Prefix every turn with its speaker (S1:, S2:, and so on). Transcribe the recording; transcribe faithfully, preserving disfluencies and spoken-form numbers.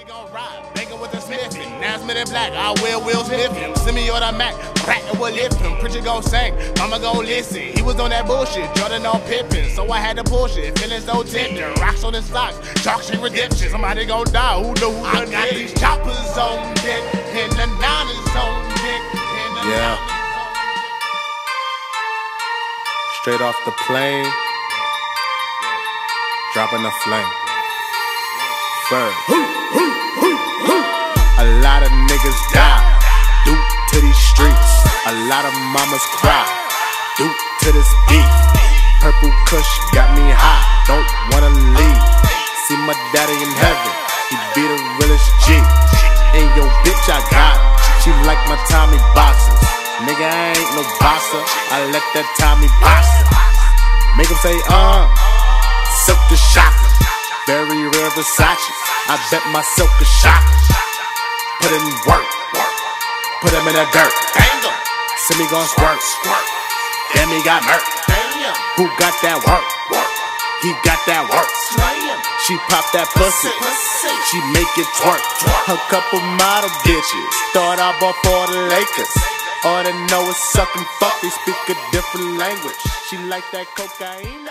S1: We gon' ride, bangin' with the Smithin'. Now it's Men in Black, I will Will Smith him. Send me on the Mac, crack and we'll lift him. Preacher gon' sing, mama gon' listen. He was on that bullshit, Jordan on Pippin. So I had to push it, feeling so tender. Rocks on his socks, chalk street redemption. Somebody gon' die, who know who I got these choppers on deck, and the niners on deck.
S2: Yeah. Straight off the plane, dropping a flame. First. A lot of niggas die due to these streets. A lot of mamas cry due to this beef. Purple Kush got me high, don't wanna leave. See my daddy in heaven, he be the realest G. And yo bitch I got it, she like my Tommy boxes. Nigga I ain't no boxer, I let that Tommy box her. Make him say uh, silk the shocker. Very rare Versace, I bet myself a shocker. Put in work, put him in the dirt. See me gon' squirt, damn he got murk. Who got that work? He got that work. She pop that pussy, she make it twerk. A couple model bitches thought I bought for the Lakers. All they know is suck and fuck, they speak a different language. She like that cocaine.